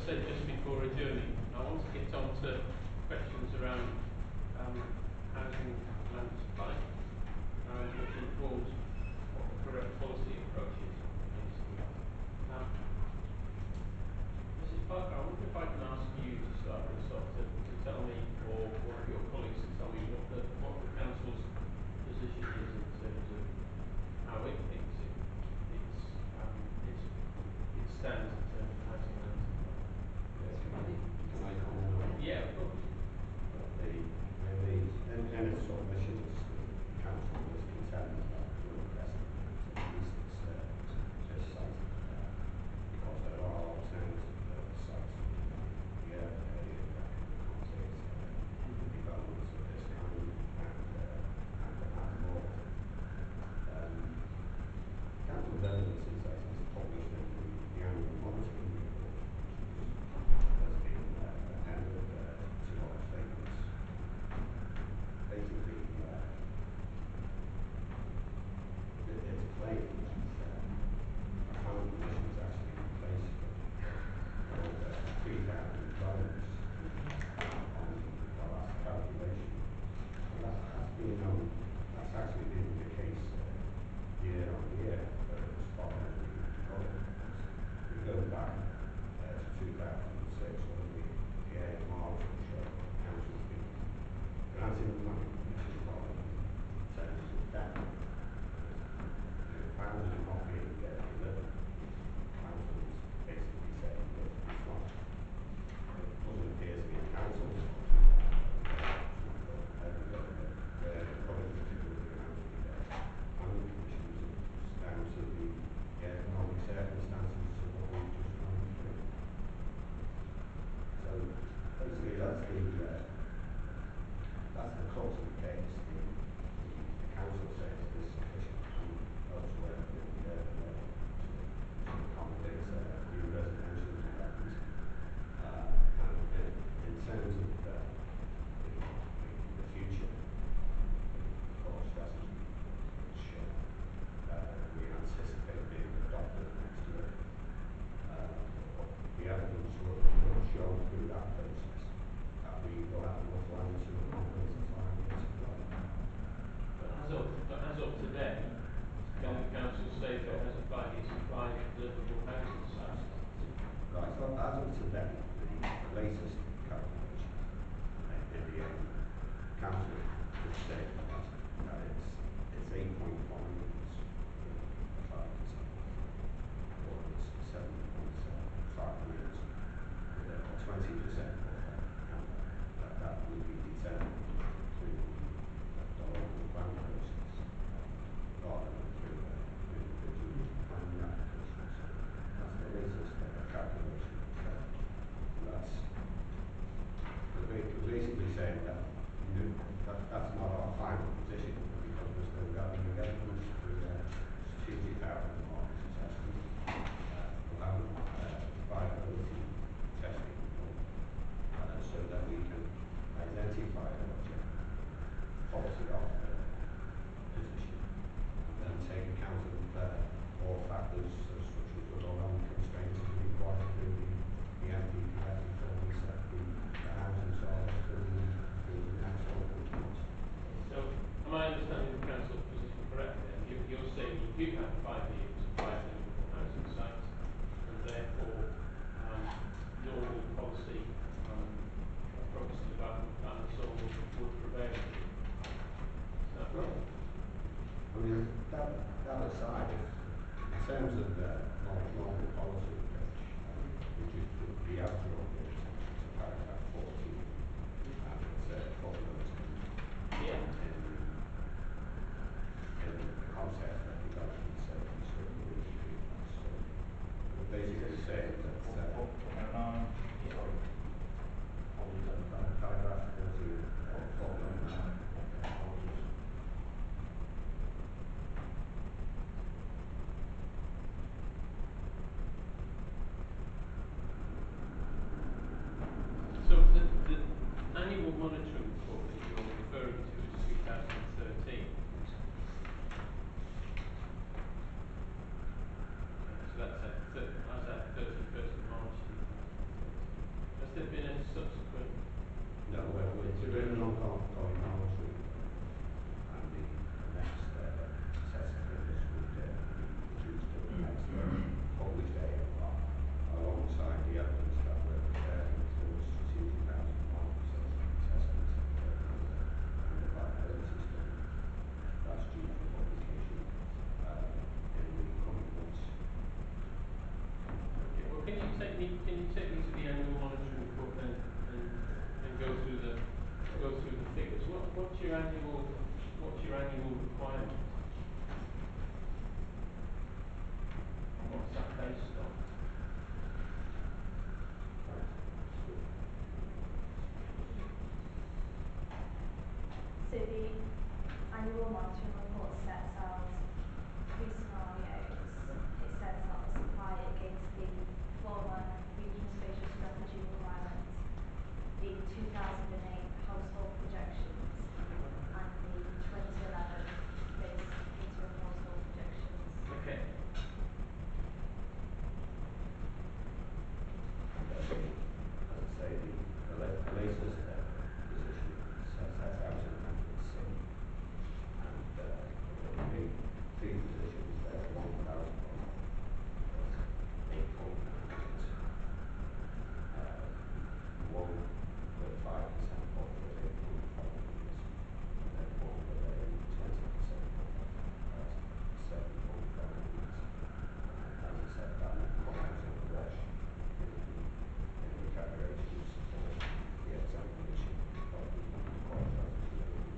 said just before adjourning, I want to get on to questions around housing land supply, which informs what the correct policy approach is. Mrs. Parker, I wonder if I can ask you to start this off to tell me, or one of your colleagues to tell me what the council's position is in terms of how it thinks it stands in terms of housing land supply. Can I comment? Yeah, of course. And it's sort of mission is the council is concerned about the investment this site because there are alternative sites in the area that can accommodate developments of this kind and more. Council evidence is that it's published in the annual monitoring report, which has been amended to our statements. Basically, it's claimed that a planning commission is actually in place for over 3,000 dwellings on the last calculation. And that's been known, that's actually been the case year on year for as far as we know. We go back to 2006 when the AMR will show council's been granting planning permission for in terms of that. The plans are not being delivered. Council is basically saying that it's not. It doesn't appear to be the council's where the public particularly around the planning commissions down to the economic circumstances of what we've just gone through. So basically that's the crux of the case. The council says there's sufficient land elsewhere in the area to accommodate new residential development. And in terms of the future for strategy, which we anticipate being adopted next year, the evidence will show through that process that we will have enough land to accommodate a 5-year supply. But as of today, can the council say that it has a 5-year supply of livable housing sites? Right, so as of today, the latest calculation in the council would say that it's 8.1 units for 5%, or it's 7.75 units with a 20% buffer, and that will be determined through the local plan process rather than through individual planning applications. So that's the latest calculation. We're basically saying that that's not our final position because we're still gathering evidence through strategic housing market assessment, land viability testing, so that we can identify what the policy of the position and then take account of all factors such as the land constraints required through the NPPF before we set the housing target through the next local plans. So, am I understanding the council's position correctly? And you're saying you do have 5-year supply of livable housing sites, and therefore normal policy approach to development plan and so on would prevail. Is that right? I mean, that aside, in terms of the normal policy approach, which is the outdoor bit, it's paragraph 14, and it's footnote Yeah. in the concept that development services for the region. So we're basically saying that paragraph 14, footnote 9. So the annual monitoring report that you're referring to is 2013. So that's as at 31st can you take me to the annual monitoring report then and go through the figures? What's your annual requirement? And what's that based on? So the annual monitoring report sets out three scenarios. It sets out the supply against the former regional spatial strategy requirements, the 2008 household projections, and the 2011 base interim household projections. Okay. As I say, the latest position sets out in Appendix C, and the three positions there, 1,000 plus 8.9%, 1 with 5% off was 8.5 years, and then 1 with a 20% off at 7.5 years. As I said, that comes in the wash in the calculations for the examination of the qualified engineering.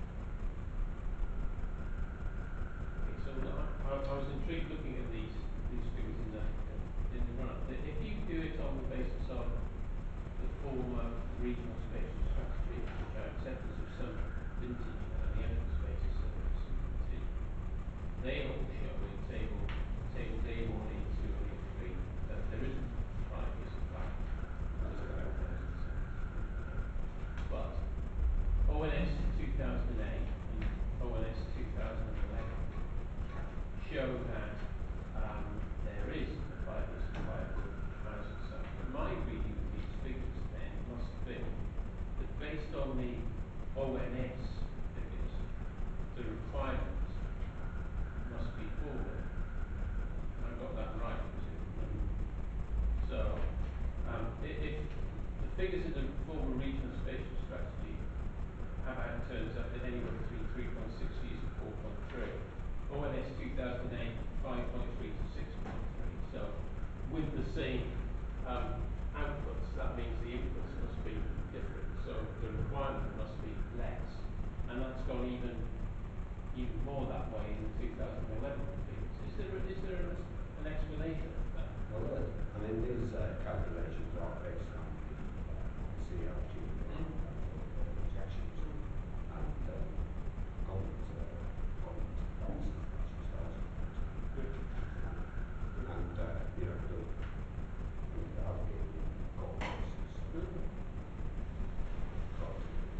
Okay, so I was intrigued looking at these figures in the run up. If you do it on the basis of the former regional spatial strategy, which I accept is of some vintage now, the open spaces service vintage, they all show in tables A1, A2 and A3 that there isn't 5 years of plan. But ONS 2008 and ONS 2011 show that there is a 5 year supply of housing sites. But my reading of these figures then must be that based on the ONS figures, the requirement must be forward. I got that right, presumably. So, if the figures in the former regional spatial strategy turns up at anywhere between 3.6 years and 4.3. ONS 2008, 5.3 to 6.3. So, with the same outputs, that means the inputs must be different. So, the requirement must be less. And that's gone even more that way in the 2011 figures. Is there an explanation of that? Well, I mean, these calculations are based on the CLG projections and government policy, which is also Good. and you know, without being court cases, but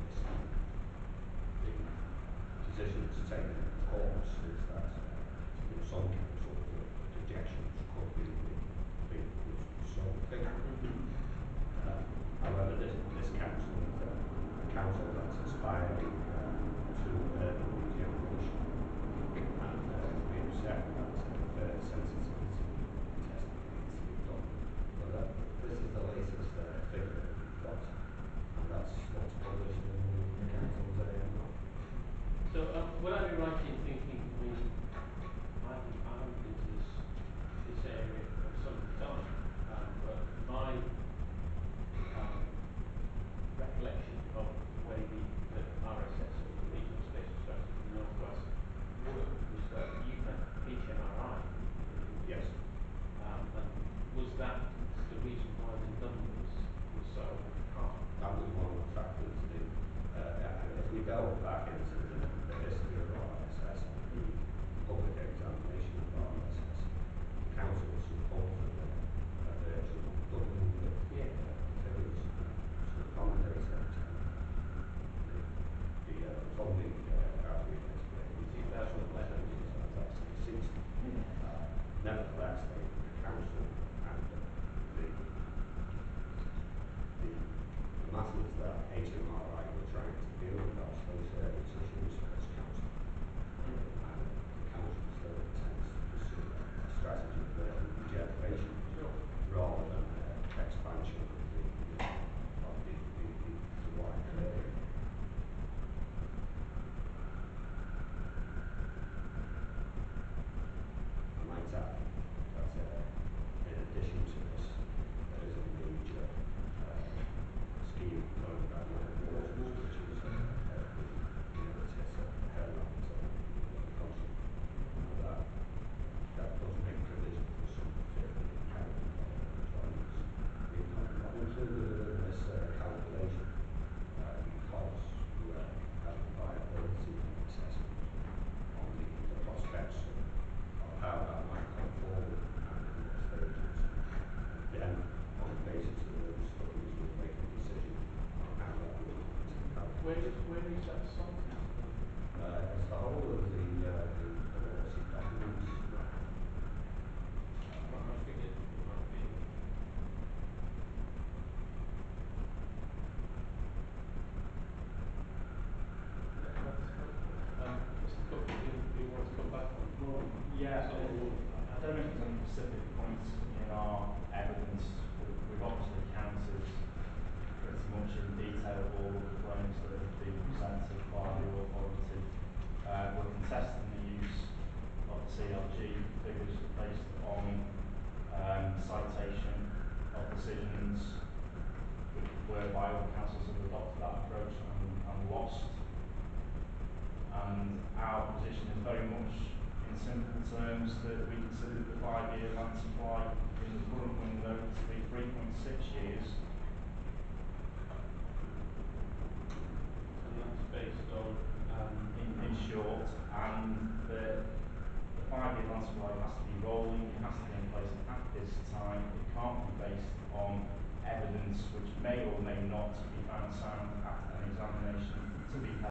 the position that's taken, of course, is that some councils are salted? As the whole of the North Sea Platinums. I figured it might be. Mr. Cook, you want to come back on? Well, yeah, So- I don't know if there's any specific points in our evidence. We've obviously counted pretty much in detail all of the claims that have been presented by the authority. We're contesting the use of the CLG figures based on citation of decisions whereby other councils have adopted that approach and lost. And our position is very much in simple terms that we consider the 5-year land supply in the current window to be 3.6 years. And that's based on, In short, and the 5-year land supply has to be rolling, it has to be in place at this time, it can't be based on evidence which may or may not be found sound at an examination to be held